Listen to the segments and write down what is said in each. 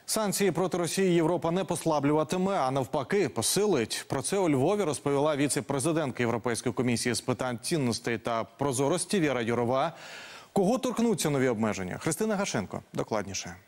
Санкції проти Росії Європа не послаблюватиме, а навпаки посилить. Про це у Львові розповіла віце-президентка Європейської комісії з питань цінностей та прозорості Віра Юрова. Кого торкнуться нові обмеження? Христина Гашенко докладніше.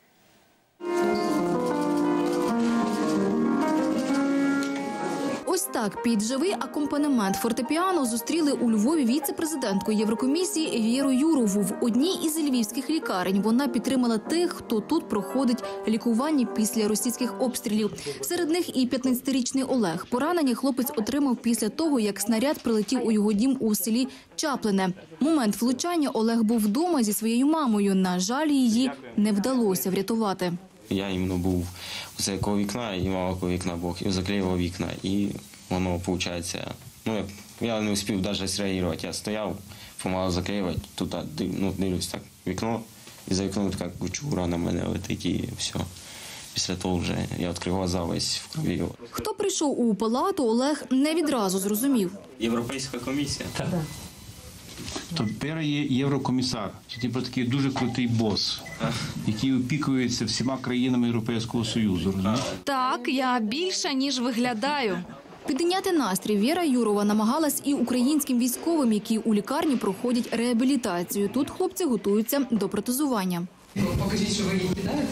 Ось так під живий акомпанемент фортепіано зустріли у Львові віце-президентку Єврокомісії Віру Юрову. В одній із львівських лікарень вона підтримала тих, хто тут проходить лікування після російських обстрілів. Серед них і 15-річний Олег. Поранення хлопець отримав після того, як снаряд прилетів у його дім у селі Чаплине. Момент влучання Олег був вдома зі своєю мамою. На жаль, її не вдалося врятувати. Я іменно був у коло вікна, і мама коло вікна бок, і заклеював вікна. І воно, виходить, я не встиг навіть зреагувати. Я стояв, помагав заклеювати, тут дивлюсь так вікно, і за вікном так кучура на мене летить, і все. Після того вже я відкрив глаза весь в крові. Хто прийшов у палату, Олег не відразу зрозумів. Європейська комісія. Так. Тепер є єврокомісар, типу такий дуже крутий бос, який опікується всіма країнами Європейського Союзу. Так, я більша, ніж виглядаю. Підняти настрій Віра Юрова намагалась і українським військовим, які у лікарні проходять реабілітацію. Тут хлопці готуються до протезування. Покажіть, що ви її кидаєте.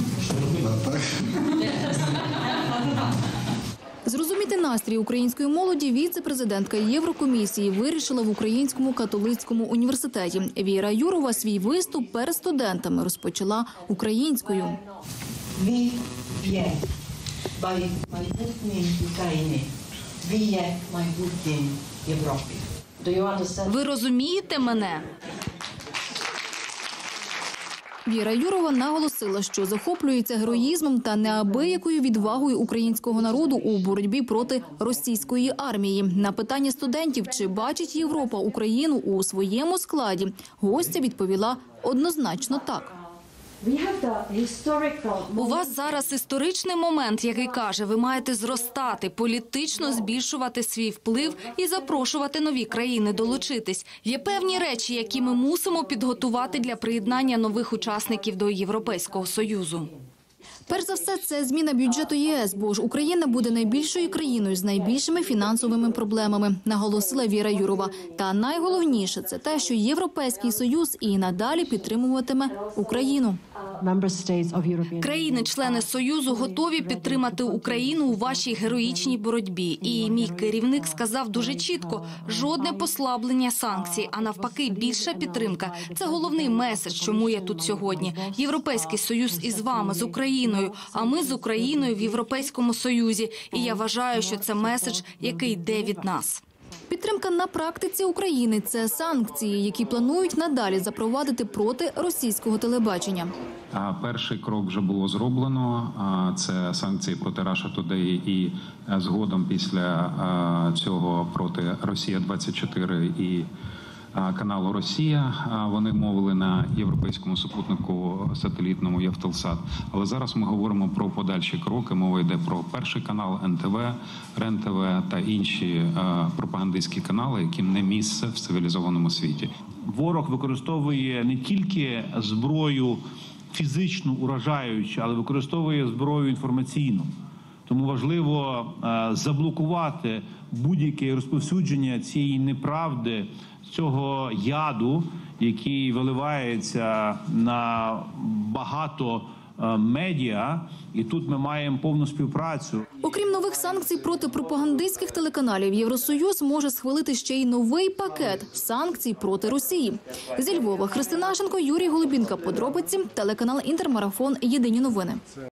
Зрозуміти настрій української молоді віце-президентка Єврокомісії вирішила в Українському католицькому університеті. Віра Юрова свій виступ перед студентами розпочала українською. Ви є майбутнє України. Ви є майбутнє Європи. Ви розумієте мене? Віра Юрова наголосила, що захоплюється героїзмом та неабиякою відвагою українського народу у боротьбі проти російської армії. На питання студентів, чи бачить Європа Україну у своєму складі, гостя відповіла однозначно так. У вас зараз історичний момент, який каже, ви маєте зростати, політично збільшувати свій вплив і запрошувати нові країни долучитись. Є певні речі, які ми мусимо підготувати для приєднання нових учасників до Європейського Союзу. Перш за все, це зміна бюджету ЄС, бо ж Україна буде найбільшою країною з найбільшими фінансовими проблемами, наголосила Віра Юрова. Та найголовніше – це те, що Європейський Союз і надалі підтримуватиме Україну. Країни-члени Союзу готові підтримати Україну у вашій героїчній боротьбі. І мій керівник сказав дуже чітко – жодне послаблення санкцій, а навпаки більша підтримка. Це головний меседж, чому я тут сьогодні. Європейський Союз із вами, з Україною, а ми з Україною в Європейському Союзі. І я вважаю, що це меседж, який йде від нас. Підтримка на практиці України – це санкції, які планують надалі запровадити проти російського телебачення. Перший крок вже було зроблено. Це санкції проти Russia Today і згодом після цього проти Росія-24 і каналу «Росія». Вони мовили на європейському супутнику сателітному «Євтелсат». Але зараз ми говоримо про подальші кроки. Мова йде про перший канал, НТВ, РЕН-ТВ та інші пропагандистські канали, яким не місце в цивілізованому світі. Ворог використовує не тільки зброю фізичну, уражаючу, але використовує зброю інформаційну. Тому важливо заблокувати будь-яке розповсюдження цієї неправди, цього яду, який виливається на багато медіа, і тут ми маємо повну співпрацю. Окрім нових санкцій проти пропагандистських телеканалів, Євросоюз може схвалити ще й новий пакет санкцій проти Росії. Зі Львова Христина Гашенко, Юрій Голубінка. Подробиці. Телеканал «Інтермарафон». Єдині новини.